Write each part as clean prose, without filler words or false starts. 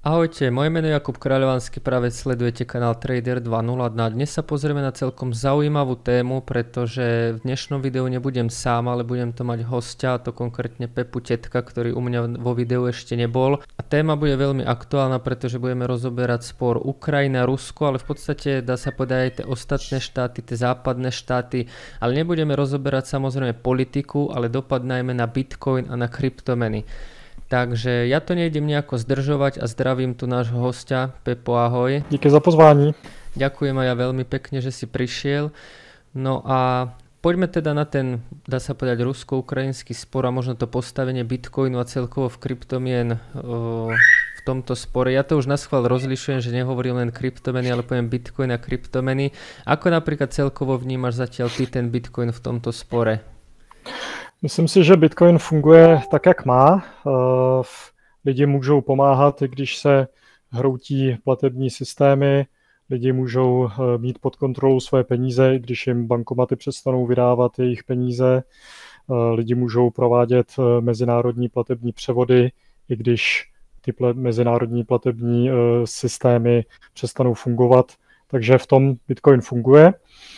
Ahojte, moje meno je Jakub Kráľovanský, práve sledujete kanál Trader 2.0. A dnes sa pozrieme na celkom zaujímavú tému, pretože v dnešnom videu nebudem sám, ale budem to mať hostia, a to konkrétne Pepu Tetka, ktorý u mňa vo videu ešte nebol. A téma bude veľmi aktuálna, pretože budeme rozoberať spor Ukrajina-Rusko, ale v podstate dá sa povedať aj tie ostatné štáty, tie západné štáty, ale nebudeme rozoberať samozrejme politiku, ale dopad najmä na Bitcoin a na kryptomeny. Takže ja to nejdem nejako zdržovať a zdravím tu nášho hostia. Pepo, ahoj. Díky za pozvání. Ďakujem aj ja veľmi pekne, že si prišiel. No a poďme teda na ten, dá sa povedať, rusko-ukrajinský spor a možno to postavenie Bitcoinu a celkovo v kryptomien v tomto spore. Ja to už naschvál rozlišujem, že nehovorím len kryptomeny, ale poviem Bitcoin a kryptomeny. Ako napríklad celkovo vnímaš zatiaľ ty ten Bitcoin v tomto spore? Myslím si, že Bitcoin funguje tak, jak má. Lidi můžou pomáhat, i když se hroutí platební systémy. Lidi můžou mít pod kontrolou své peníze, i když jim bankomaty přestanou vydávat jejich peníze. Lidi můžou provádět mezinárodní platební převody, i když ty mezinárodní platební systémy přestanou fungovat. Takže v tom Bitcoin funguje.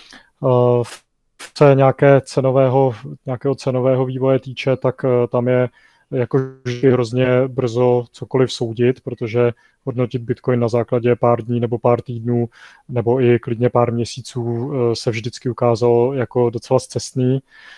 Se nějakého cenového vývoje týče, tak tam je jako vždy hrozně brzo cokoliv soudit, protože hodnotit Bitcoin na základě pár dní nebo pár týdnů nebo i klidně pár měsíců se vždycky ukázalo jako docela scestný.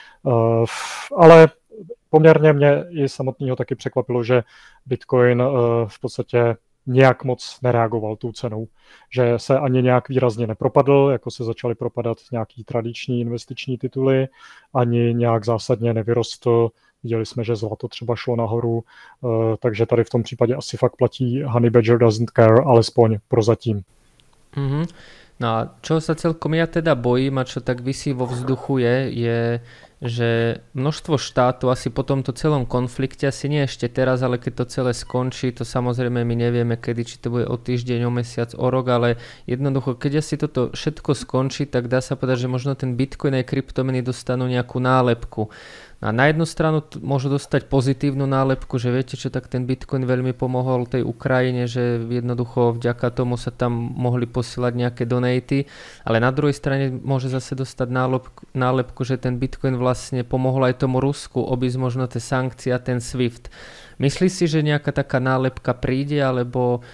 Ale poměrně mě i samotného taky překvapilo, že Bitcoin v podstatě nějak moc nereagoval tou cenou, že se ani nějak výrazně nepropadl, jako se začaly propadat nějaký tradiční investiční tituly, ani nějak zásadně nevyrostl. Viděli jsme, že zlato třeba šlo nahoru, takže tady v tom případě asi fakt platí Honey Badger doesn't care, alespoň prozatím. Mm-hmm. No a čo sa celkom ja teda bojím a čo tak visí vo vzduchu je, že množstvo štátov asi po tomto celom konflikte, asi nie ešte teraz, ale keď to celé skončí, to samozrejme my nevieme kedy, či to bude o týždeň, o mesiac, o rok, ale jednoducho, keď asi toto všetko skončí, tak dá sa povedať, že možno ten Bitcoin aj kryptomeny dostanú nejakú nálepku. A na jednu stranu môžu dostať pozitívnu nálepku, že viete čo, tak ten Bitcoin veľmi pomohol tej Ukrajine, že jednoducho vďaka tomu sa tam mohli posielať nejaké donaty, ale na druhej strane môže zase dostať nálepku, že ten Bitcoin vlastne pomohol aj tomu Rusku obísť možno tie sankcie a ten SWIFT. Myslíš si, že nejaká taká nálepka príde, alebo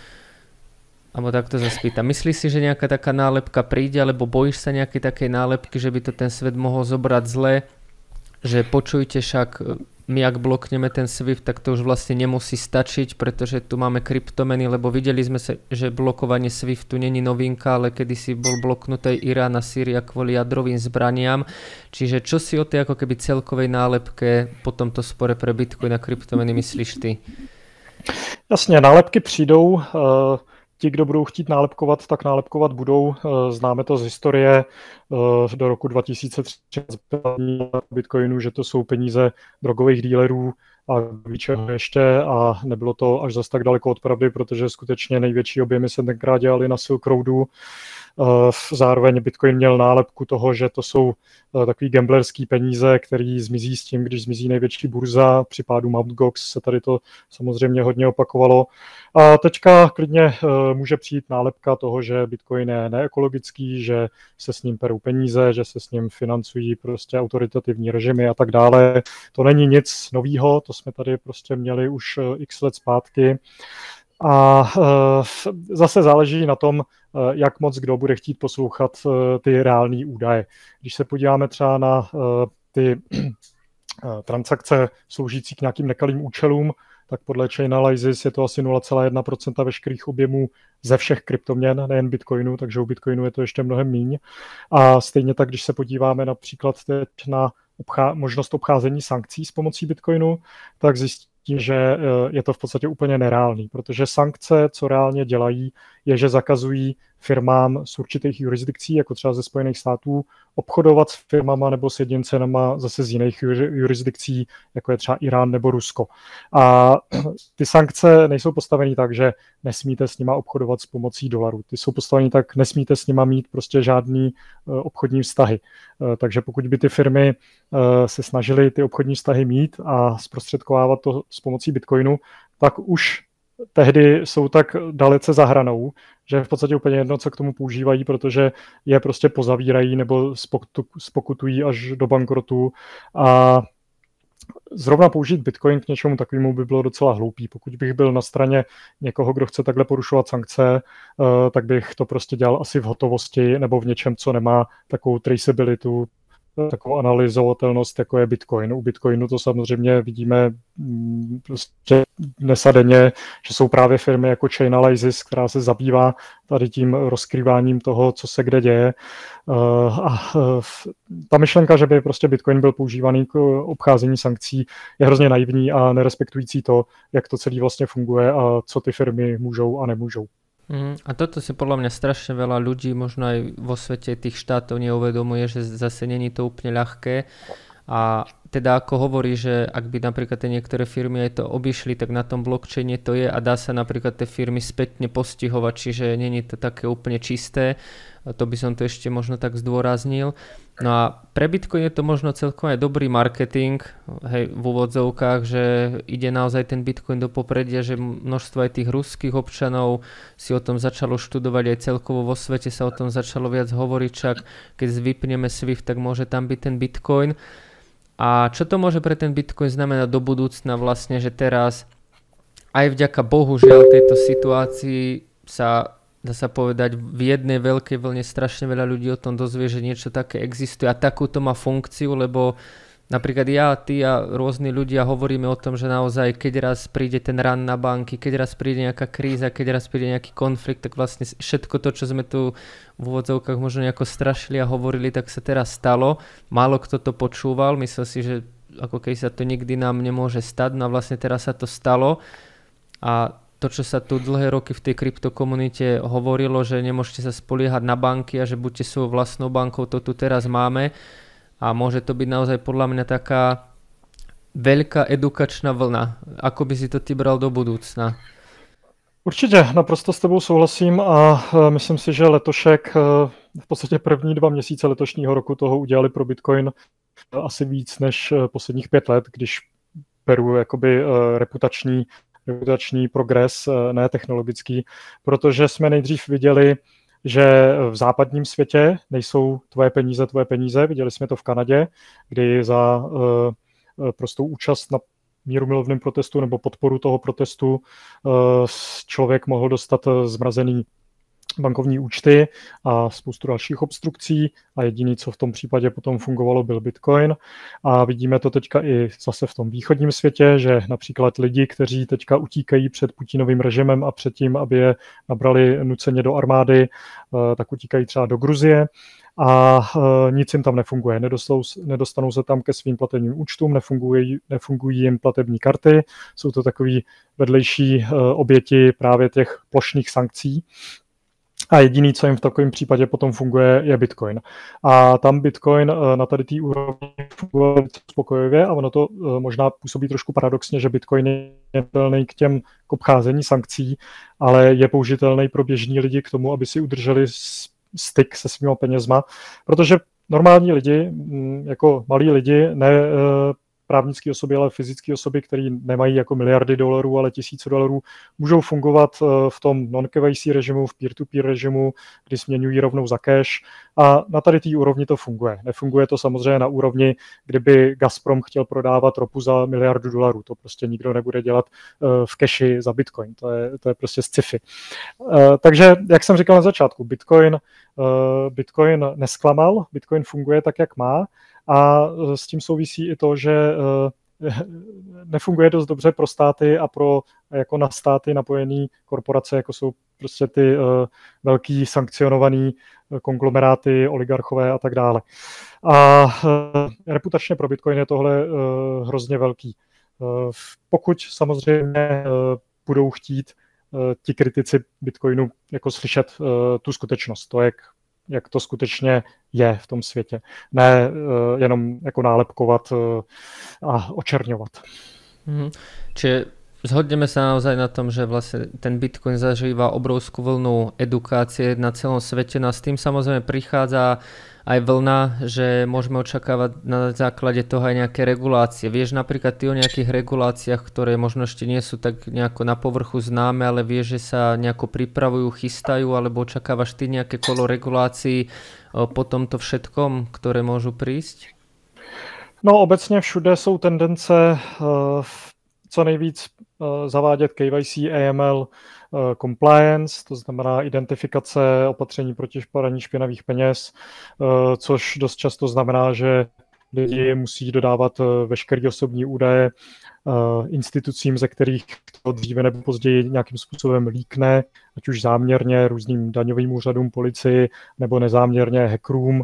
takto sa spýtam. Myslíš si, že nejaká taká nálepka príde, alebo bojíš sa nejakej takej nálepky, že by to ten svet mohol zobrať zle? Že počujte, však my ak blokneme ten SWIFT, tak to už vlastne nemusí stačiť, pretože tu máme kryptomeny, lebo videli sme sa, že blokovanie SWIFTu není novinka, ale kedysi bol bloknutý Irán a Sýria kvôli jadrovým zbraniam. Čiže čo si o tej ako keby celkovej nálepke po tomto spore pre Bitcoin a kryptomeny myslíš ty? Jasně, nálepky přijdou. Ti, kdo budou chtít nálepkovat, tak nálepkovat budou. Známe to z historie do roku 2013 Bitcoinu, že to jsou peníze drogových dílerů a čeho ještě, a nebylo to až zas tak daleko od pravdy, protože skutečně největší objemy se tenkrát dělali na Silk Roadu. Zároveň Bitcoin měl nálepku toho, že to jsou takový gamblerský peníze, který zmizí s tím, když zmizí největší burza. Při pádu Mt. Gox se tady to samozřejmě hodně opakovalo. A teďka klidně může přijít nálepka toho, že Bitcoin je neekologický, že se s ním perou peníze, že se s ním financují prostě autoritativní režimy a tak dále. To není nic novýho, to jsme tady prostě měli už x let zpátky. A zase záleží na tom, jak moc kdo bude chtít poslouchat ty reální údaje. Když se podíváme třeba na ty transakce sloužící k nějakým nekalým účelům, tak podle Chainalysis je to asi 0,1% veškerých objemů ze všech kryptoměn, nejen Bitcoinu, takže u Bitcoinu je to ještě mnohem míň. A stejně tak, když se podíváme například teď na možnost obcházení sankcí s pomocí Bitcoinu, tak zjistíme, že je to v podstatě úplně nereálný, protože sankce, co reálně dělají, je, že zakazují firmám z určitých jurisdikcí, jako třeba ze Spojených států, obchodovat s firmama nebo s jedincenama zase z jiných jurisdikcí, jako je třeba Irán nebo Rusko. A ty sankce nejsou postaveny tak, že nesmíte s nima obchodovat s pomocí dolarů. Ty jsou postaveny tak, nesmíte s nima mít prostě žádný obchodní vztahy. Takže pokud by ty firmy se snažily ty obchodní vztahy mít a zprostředkovávat to s pomocí Bitcoinu, tak už tehdy jsou tak dalece za hranou, že je v podstatě úplně jedno, co k tomu používají, protože je prostě pozavírají nebo spokutují až do bankrotu a zrovna použít Bitcoin k něčemu takovému by bylo docela hloupý. Pokud bych byl na straně někoho, kdo chce takhle porušovat sankce, tak bych to prostě dělal asi v hotovosti nebo v něčem, co nemá takovou traceability, takovou analyzovatelnost, jako je Bitcoin. U Bitcoinu to samozřejmě vidíme prostě dnes a denně, že jsou právě firmy jako Chainalysis, která se zabývá tady tím rozkrýváním toho, co se kde děje. A ta myšlenka, že by prostě Bitcoin byl používaný k obcházení sankcí, je hrozně naivní a nerespektující to, jak to celý vlastně funguje a co ty firmy můžou a nemůžou. A toto si podľa mňa strašne veľa ľudí, možno aj vo svete tých štátov neuvedomuje, že zase není to úplne ľahké. A teda ako hovorí, že ak by napríklad tie niektoré firmy aj to obišli, tak na tom blockchaine to je a dá sa napríklad tie firmy spätne postihovať, čiže není to také úplne čisté. To by som to ešte možno tak zdôraznil. No a pre Bitcoin je to možno celkom aj dobrý marketing, hej, v úvodzovkách, že ide naozaj ten Bitcoin do popredia, že množstvo aj tých ruských občanov si o tom začalo študovať, aj celkovo vo svete sa o tom začalo viac hovoriť, však keď vypneme SWIFT, tak môže tam byť ten Bitcoin. A čo to môže pre ten Bitcoin znamenať do budúcna vlastne, že teraz aj vďaka bohužiaľ tejto situácii sa dá sa povedať, v jednej veľkej vlne strašne veľa ľudí o tom dozvie, že niečo také existuje a takúto má funkciu, lebo napríklad ja, ty a rôzni ľudia hovoríme o tom, že naozaj keď raz príde ten run na banky, keď raz príde nejaká kríza, keď raz príde nejaký konflikt, tak vlastne všetko to, čo sme tu v úvodzovkách možno nejako strašili a hovorili, tak sa teraz stalo. Málo kto to počúval, myslel si, že ako keď sa to nikdy nám nemôže stať, no a vlastne teraz sa to stalo a to, čo sa tu dlhé roky v tej kryptokomunite hovorilo, že nemôžete sa spoliehať na banky a že buďte svojou vlastnou bankou, to tu teraz máme a môže to byť naozaj podľa mňa taká veľká edukačná vlna. Ako by si to ty bral do budúcna? Určitě, naprosto s tebou souhlasím a myslím si, že letošek, v podstatě první 2 měsíce letošního roku toho udělali pro Bitcoin asi víc než posledních 5 let, když beru jakoby reputační progres, ne technologický, protože jsme nejdřív viděli, že v západním světě nejsou tvoje peníze. Viděli jsme to v Kanadě, kdy za prostou účast na mírumilovném protestu nebo podporu toho protestu člověk mohl dostat zmrazený bankovní účty a spoustu dalších obstrukcí a jediný, co v tom případě potom fungovalo, byl Bitcoin. A vidíme to teďka i zase v tom východním světě, že například lidi, kteří teďka utíkají před Putinovým režimem a před tím, aby je nabrali nuceně do armády, tak utíkají třeba do Gruzie a nic jim tam nefunguje. Nedostanou se tam ke svým platebním účtům, nefungují jim platební karty, jsou to takový vedlejší oběti právě těch plošných sankcí. A jediný, co jim v takovém případě potom funguje, je Bitcoin. A tam Bitcoin na tady té úrovni funguje spokojivě a ono to možná působí trošku paradoxně, že Bitcoin je použitelný k obcházení sankcí, ale je použitelný pro běžní lidi k tomu, aby si udrželi styk se svýma penězma, protože normální lidi, jako malí lidi, ne právnické osoby, ale fyzické osoby, které nemají jako miliardy dolarů, ale tisíce dolarů, můžou fungovat v tom non-KYC režimu, v peer-to-peer režimu, kdy směňují rovnou za cash a na tady té úrovni to funguje. Nefunguje to samozřejmě na úrovni, kdyby Gazprom chtěl prodávat ropu za miliardu dolarů. To prostě nikdo nebude dělat v cashi za Bitcoin. To je prostě sci-fi. Takže, jak jsem říkal na začátku, Bitcoin nesklamal, Bitcoin funguje tak, jak má, a s tím souvisí i to, že nefunguje dost dobře pro státy a pro jako na státy napojené korporace, jako jsou prostě ty velký sankcionovaný konglomeráty, oligarchové a tak dále. A reputačně pro Bitcoin je tohle hrozně velký. Pokud samozřejmě budou chtít ti kritici Bitcoinu jako slyšet tu skutečnost, to, jak to skutečně je v tom světě. Ne jenom jako nálepkovat a očerňovat. Čiže Zhodneme sa naozaj na tom, že vlastne ten Bitcoin zažíva obrovskú vlnu edukácie na celom svete. No a s tým samozrejme prichádza aj vlna, že môžeme očakávať na základe toho aj nejaké regulácie. Vieš napríklad ty o nejakých reguláciách, ktoré možno ešte nie sú tak nejako na povrchu známe, ale vieš, že sa nejako pripravujú, chystajú, alebo očakávaš ty nejaké kolo regulácií po tomto všetkom, ktoré môžu prísť? No obecně všude jsou tendence co nejvíc zavádět KYC, AML, compliance, to znamená identifikace, opatření proti praní špinavých peněz, což dost často znamená, že lidi musí dodávat veškeré osobní údaje institucím, ze kterých to dříve nebo později nějakým způsobem líkne, ať už záměrně různým daňovým úřadům, policii nebo nezáměrně hackerům,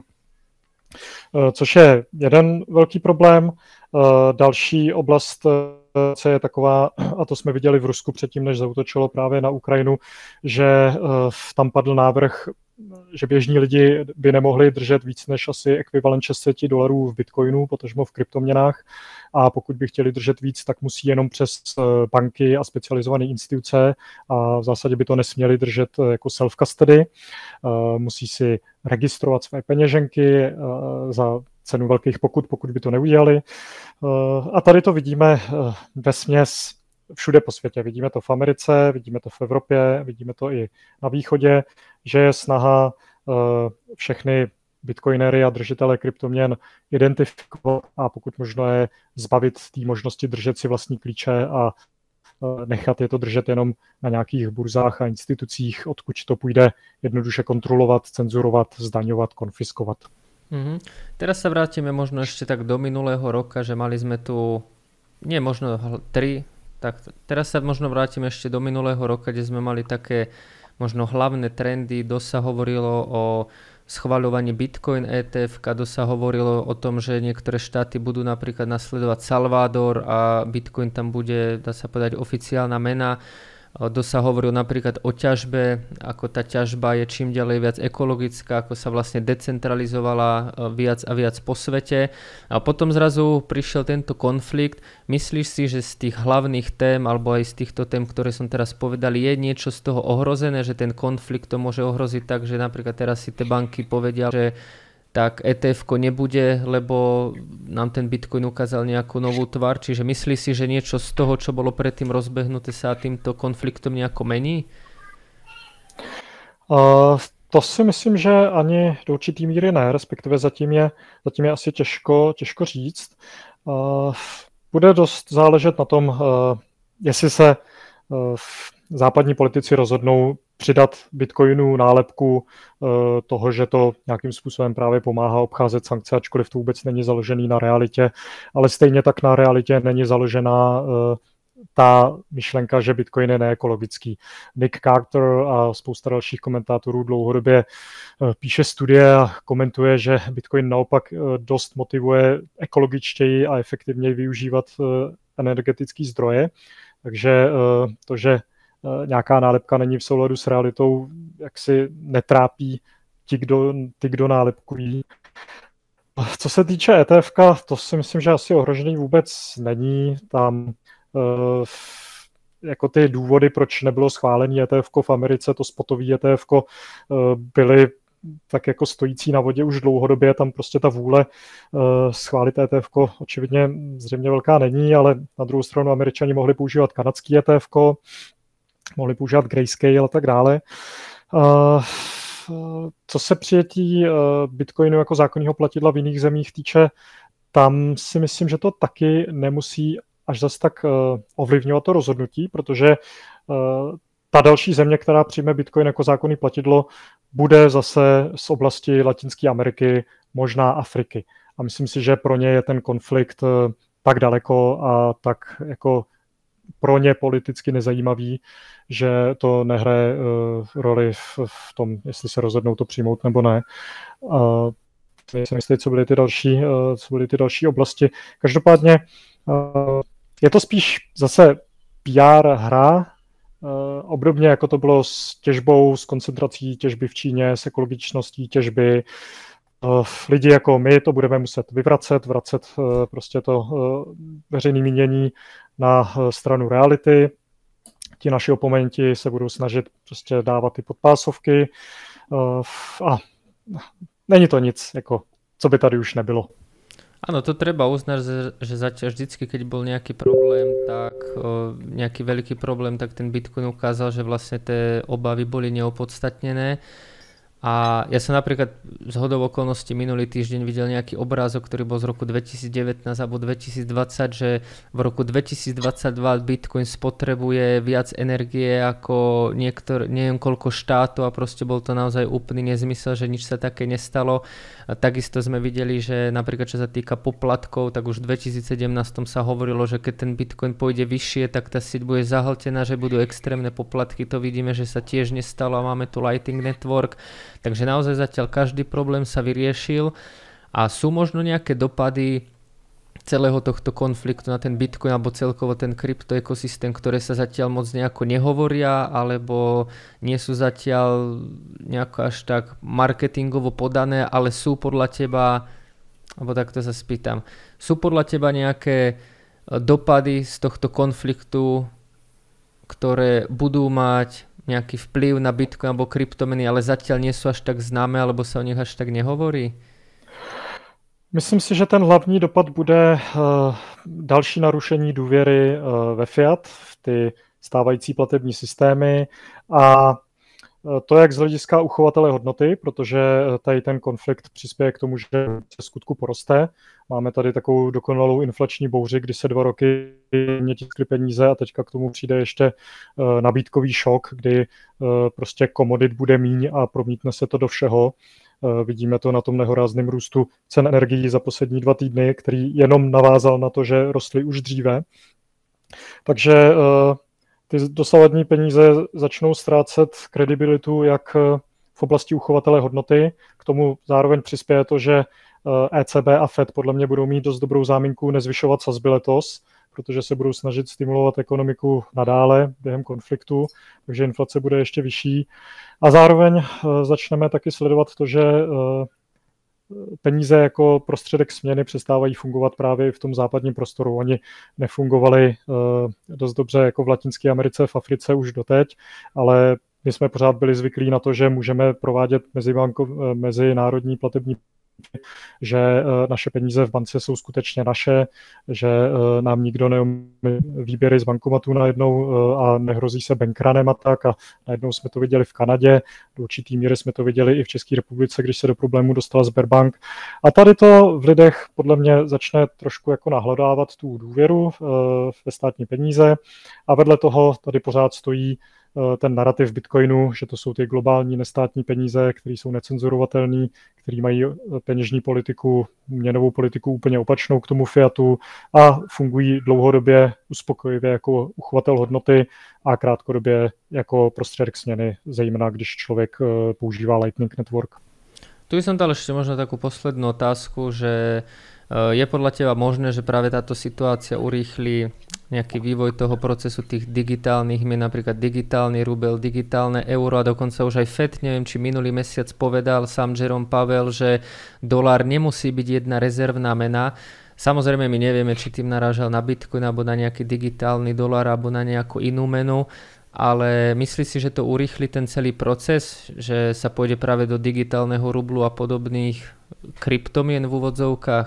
což je jeden velký problém. Další oblast je taková, a to jsme viděli v Rusku předtím, než zaútočilo právě na Ukrajinu, že tam padl návrh, že běžní lidi by nemohli držet víc než asi ekvivalent $600 v bitcoinu, potažmo v kryptoměnách, a pokud by chtěli držet víc, tak musí jenom přes banky a specializované instituce a v zásadě by to nesměli držet jako self-custody. Musí si registrovat své peněženky za cenu velkých pokut, pokud by to neudělali. A tady to vidíme vesměs všude po světě. Vidíme to v Americe, vidíme to v Evropě, vidíme to i na východě, že je snaha všechny bitcoinery a držitele kryptoměn identifikovat a pokud možno je zbavit té možnosti držet si vlastní klíče a nechat je to držet jenom na nějakých burzách a institucích, odkud to půjde jednoduše kontrolovat, cenzurovat, zdaňovat, konfiskovat. Teraz sa vrátime možno ešte tak do minulého roka, že mali sme tu, nie možno 3, tak teraz sa možno vrátime ešte do minulého roka, kde sme mali také možno hlavné trendy, dosť sa hovorilo o schvaľovaní Bitcoin ETF, dosť sa hovorilo o tom, že niektoré štáty budú napríklad nasledovať Salvador a Bitcoin tam bude, dá sa povedať, oficiálna mena. Dosť sa hovorilo napríklad o ťažbe, ako tá ťažba je čím ďalej viac ekologická, ako sa vlastne decentralizovala viac a viac po svete. A potom zrazu prišiel tento konflikt. Myslíš si, že z tých hlavných tém, alebo aj z týchto tém, ktoré som teraz povedal, je niečo z toho ohrozené, že ten konflikt to môže ohroziť tak, že napríklad teraz si tie banky povedia, že tak ETF-ko nebude, lebo nám ten Bitcoin ukázal nejakú novú tvár. Čiže myslíš si, že niečo z toho, čo bolo predtým rozbehnuté, sa týmto konfliktom nejako mení? To si myslím, že ani do určitý míry ne, respektive zatím je asi těžko říct. Bude dost záležet na tom, jestli se západní politici rozhodnou přidat Bitcoinu nálepku toho, že to nějakým způsobem právě pomáhá obcházet sankce, ačkoliv to vůbec není založený na realitě, ale stejně tak na realitě není založená ta myšlenka, že Bitcoin je neekologický. Nick Carter a spousta dalších komentátorů dlouhodobě píše studie a komentuje, že Bitcoin naopak dost motivuje ekologičtěji a efektivněji využívat energetické zdroje. Takže to, že nějaká nálepka není v souladu s realitou, jak si netrápí ty, kdo nálepkují. Co se týče ETF, to si myslím, že asi ohrožený vůbec není. Tam jako ty důvody, proč nebylo schválený ETF v Americe, to spotový ETF byly tak jako stojící na vodě už dlouhodobě, tam prostě ta vůle schválit ETF očividně zřejmě velká není, ale na druhou stranu Američani mohli používat kanadský ETF, mohli používat Grayscale a tak dále. Co se přijetí Bitcoinu jako zákonného platidla v jiných zemích týče, tam si myslím, že to taky nemusí až zas tak ovlivňovat to rozhodnutí, protože ta další země, která přijme Bitcoin jako zákonný platidlo, bude zase z oblasti Latinské Ameriky, možná Afriky. A myslím si, že pro ně je ten konflikt tak daleko a tak jako pro ně politicky nezajímavý, že to nehraje roli v tom, jestli se rozhodnou to přijmout nebo ne. Nejsem jistý, co byly ty další oblasti. Každopádně je to spíš zase PR hra, obdobně jako to bylo s těžbou, s koncentrací těžby v Číně, s ekologičností těžby. lidi jako my to budeme muset vracet prostě to veřejné mínění na stranu reality. Ti naši oponenti se budou snažit prostě dávat ty podpásovky a není to nic, jako, co by tady už nebylo. Áno, to treba uznať, že zatiaľ vždycky, keď bol nejaký problém, tak nejaký veľký problém, tak ten Bitcoin ukázal, že vlastne tie obavy boli neopodstatnené. A ja som napríklad zhodou okolností minulý týždeň videl nejaký obrázok, ktorý bol z roku 2019 alebo 2020, že v roku 2022 Bitcoin spotrebuje viac energie ako neviem koľko štátov a proste bol to naozaj úplný nezmysel, že nič sa také nestalo. A takisto sme videli, že napríklad čo sa týka poplatkov, tak už v 2017 sa hovorilo, že keď ten Bitcoin pôjde vyššie, tak tá sieť bude zahltená, že budú extrémne poplatky. To vidíme, že sa tiež nestalo a máme tu Lightning Network. Takže naozaj zatiaľ každý problém sa vyriešil a sú možno nejaké dopady celého tohto konfliktu na ten Bitcoin alebo celkovo ten kryptoekosystém, ktoré sa zatiaľ moc nejako nehovoria alebo nie sú zatiaľ nejako až tak marketingovo podané, ale sú podľa teba, alebo takto sa spýtam, sú podľa teba nejaké dopady z tohto konfliktu, ktoré budú mať nejaký vplyv na Bitcoin alebo kryptomeny, ale zatiaľ nie sú až tak známe, alebo sa o nich až tak nehovorí? Myslím si, že ten hlavní dopad bude další narušení důvěry ve fiat, v ty stávající platební systémy a to jak z hlediska uchovatele hodnoty, protože tady ten konflikt přispěje k tomu, že se skutku poroste. Máme tady takovou dokonalou inflační bouři, kdy se 2 roky tiskly peníze a teďka k tomu přijde ještě nabídkový šok, kdy prostě komodit bude míň a promítne se to do všeho. Vidíme to na tom nehorázném růstu cen energií za poslední 2 týdny, který jenom navázal na to, že rostly už dříve. Takže ty dosavadní peníze začnou ztrácet kredibilitu jak v oblasti uchovatele hodnoty. K tomu zároveň přispěje to, že ECB a Fed podle mě budou mít dost dobrou záminku nezvyšovat sazby letos, protože se budou snažit stimulovat ekonomiku nadále během konfliktu, takže inflace bude ještě vyšší. A zároveň začneme taky sledovat to, že peníze jako prostředek směny přestávají fungovat právě v tom západním prostoru. Oni nefungovali dost dobře jako v Latinské Americe, v Africe už doteď, ale my jsme pořád byli zvyklí na to, že můžeme provádět mezinárodní platební, že naše peníze v bance jsou skutečně naše, že nám nikdo neumí výběry z bankomatu najednou a nehrozí se bankranem a tak. A najednou jsme to viděli v Kanadě, do určitý míry jsme to viděli i v České republice, když se do problému dostala Sberbank. A tady to v lidech podle mě začne trošku jako nahlodávat tu důvěru ve státní peníze a vedle toho tady pořád stojí ten narrativ Bitcoinu, že to jsou ty globální nestátní peníze, které jsou necenzurovatelné, které mají peněžní politiku, měnovou politiku úplně opačnou k tomu fiatu a fungují dlouhodobě uspokojivě jako uchovatel hodnoty a krátkodobě jako prostředek směny, zejména když člověk používá Lightning Network. Tu by som dal ešte možno takú poslednú otázku, že je podľa teba možné, že práve táto situácia urýchli nejaký vývoj toho procesu tých digitálnych mien, napríklad digitálny rubel, digitálne euro a dokonca už aj Fed, neviem či minulý mesiac povedal sám Jerome Powell, že dolár nemusí byť jedna rezervná mena. Samozrejme my nevieme, či tým narážal na Bitcoin alebo na nejaký digitálny dolár alebo na nejakú inú menu, ale myslíš si, že to urýchli ten celý proces, že sa pôjde práve do digitálneho rublu a podobných kryptomien v úvodzovkách?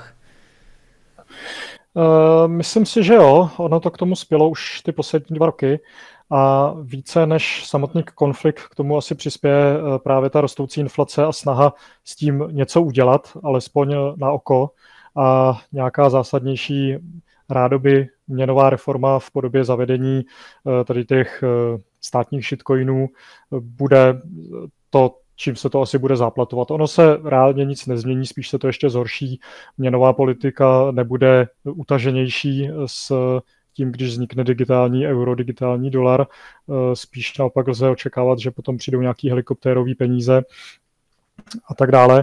Myslím si, že jo. Ono to k tomu spělo už ty poslední 2 roky a více než samotný konflikt k tomu asi přispěje právě ta rostoucí inflace a snaha s tím něco udělat, alespoň na oko, a nějaká zásadnější rádoby měnová reforma v podobě zavedení tady těch státních shitcoinů bude to, čím se to asi bude záplatovat. Ono se reálně nic nezmění, spíš se to ještě zhorší. Měnová politika nebude utaženější s tím, když vznikne digitální euro, digitální dolar. Spíš naopak lze očekávat, že potom přijdou nějaký helikoptérový peníze a tak dále.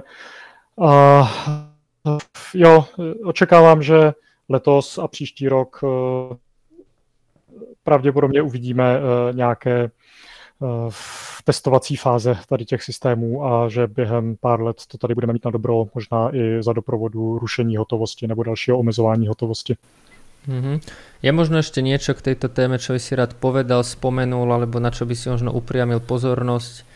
Jo, očekávám, že letos a příští rok pravděpodobně uvidíme nějaké v testovací fáze tady těch systémů a že během pár let to tady budeme mít na dobro, možná i za doprovodu rušení hotovosti nebo dalšího omezování hotovosti. Je možno ešte niečo k tejto téme, čo by si rád povedal, spomenul, alebo na čo by si možno upriamil pozornosť?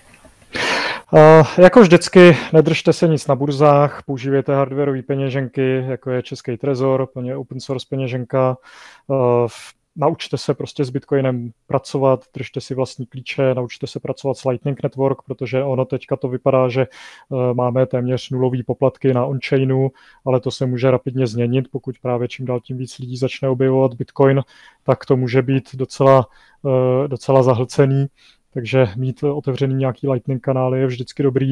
Jako vždycky, nedržte se nic na burzách, používejte hardwareové peněženky, jako je Český trezor, plně open source peněženka. Naučte se prostě s Bitcoinem pracovat, držte si vlastní klíče, naučte se pracovat s Lightning Network, protože ono teďka to vypadá, že máme téměř nulový poplatky na on-chainu, ale to se může rapidně změnit, pokud právě čím dál tím víc lidí začne objevovat Bitcoin, tak to může být docela zahlcený, takže mít otevřený nějaký Lightning kanály je vždycky dobrý.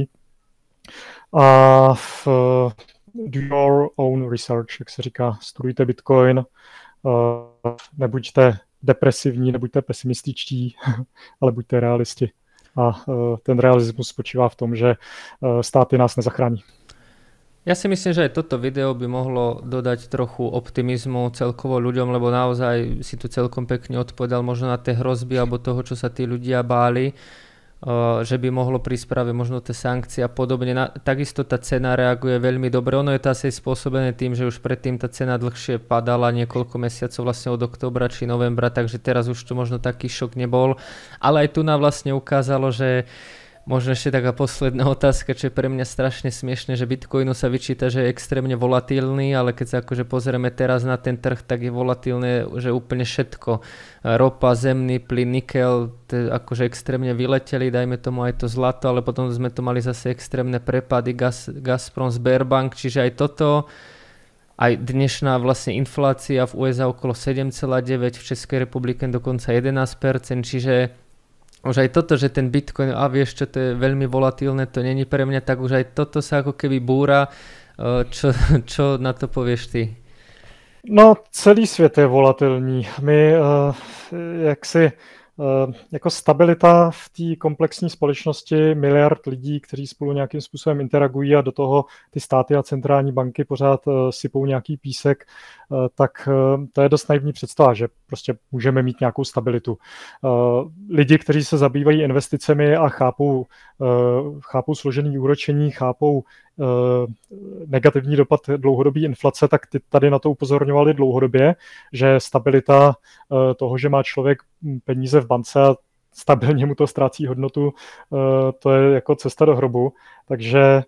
A do your own research, jak se říká, studujte Bitcoin, nebuďte depresivní, nebuďte pesimističtí, ale buďte realisti. A ten realismus spočívá v tom, že státy nás nezachrání. Ja si myslím, že aj toto video by mohlo dodať trochu optimizmu celkovo ľuďom, lebo naozaj si tu celkom pekne odpovedal možno na tie hrozby alebo toho, čo sa tí ľudia báli, že by mohlo prísť práve možno tie sankcie a podobne. Takisto tá cena reaguje veľmi dobre. Ono je to asi spôsobené tým, že už predtým tá cena dlhšie padala niekoľko mesiacov vlastne od októbra či novembra, takže teraz už to možno taký šok nebol. Ale aj tu nám vlastne ukázalo, že možno ešte taká posledná otázka, čo je pre mňa strašne smiešne, že Bitcoinu sa vyčíta, že je extrémne volatilný, ale keď sa akože pozrieme teraz na ten trh, tak je volatilné, že úplne všetko. Ropa, zemný plyn, nikel, akože extrémne vyleteli, dajme tomu aj to zlato, ale potom sme to mali zase extrémne prepady, Gazprom, Sberbank, čiže aj toto, aj dnešná vlastne inflácia v USA okolo 7,9, v Českej republike dokonca 11%, čiže už aj toto, že ten Bitcoin, a vieš čo, to je veľmi volatilné, to není pre mňa, tak už aj toto sa ako keby búra. Čo na to povieš ty? No, celý svět je volatilní. My jako stabilita v té komplexní společnosti miliard lidí, kteří spolu nějakým způsobem interagují a do toho ty státy a centrální banky pořád sypou nějaký písek, tak to je dost naivní představa, že prostě můžeme mít nějakou stabilitu. Lidi, kteří se zabývají investicemi a chápou složený úročení, chápou negativní dopad dlouhodobé inflace, tak ty tady na to upozorňovali dlouhodobě, že stabilita toho, že má člověk peníze v bance a stabilně mu to ztrácí hodnotu, to je jako cesta do hrobu. Takže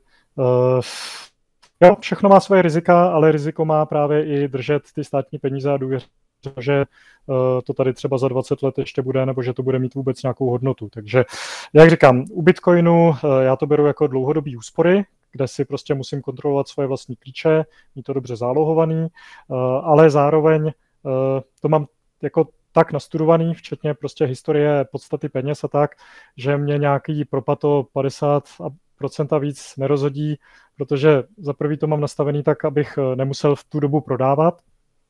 jo, všechno má svoje rizika, ale riziko má právě i držet ty státní peníze a důvěřit, že to tady třeba za 20 let ještě bude, nebo že to bude mít vůbec nějakou hodnotu. Takže, jak říkám, u Bitcoinu já to beru jako dlouhodobý úspory, kde si prostě musím kontrolovat svoje vlastní klíče, mít to dobře zálohovaný, ale zároveň to mám jako tak nastudovaný, včetně prostě historie podstaty peněz a tak, že mě nějaký propad o 50% a víc nerozhodí, protože za prvý to mám nastavený tak, abych nemusel v tu dobu prodávat,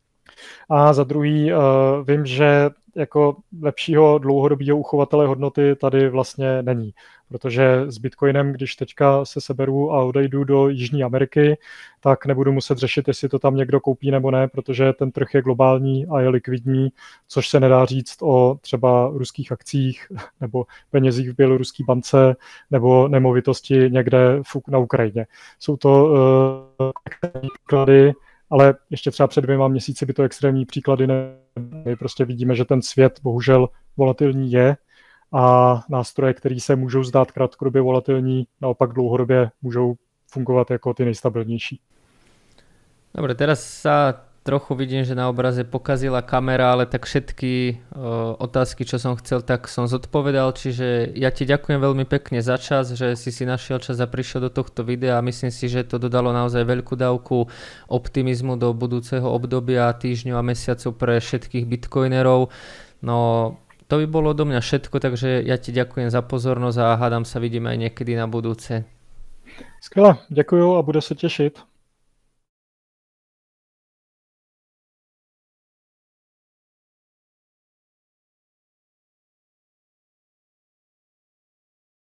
a za druhý vím, že jako lepšího dlouhodobého uchovatele hodnoty tady vlastně není, protože s Bitcoinem, když teďka se seberu a odejdu do Jižní Ameriky, tak nebudu muset řešit, jestli to tam někdo koupí nebo ne, protože ten trh je globální a je likvidní, což se nedá říct o třeba ruských akcích nebo penězích v běloruské bance nebo nemovitosti někde na Ukrajině. Jsou to příklady, ale ještě třeba před 2 měsíci by to extrémní příklady nebyly. My prostě vidíme, že ten svět bohužel volatilní je a nástroje, které se můžou zdát krátkodobě volatilní, naopak dlouhodobě můžou fungovat jako ty nejstabilnější. Dobre, teraz sa trochu vidím, že na obraze pokazila kamera, ale tak všetky otázky, čo som chcel, tak som zodpovedal, čiže ja ti ďakujem veľmi pekne za čas, že si našiel čas a prišiel do tohto videa a myslím si, že to dodalo naozaj veľkú dávku optimizmu do budúceho obdobia, týždňov a mesiacov pre všetkých bitcoinerov. No, to by bolo odo mňa všetko, takže ja ti ďakujem za pozornosť a hádam sa vidíme aj niekedy na budúce. Skvěle, děkuju a bude se těšit.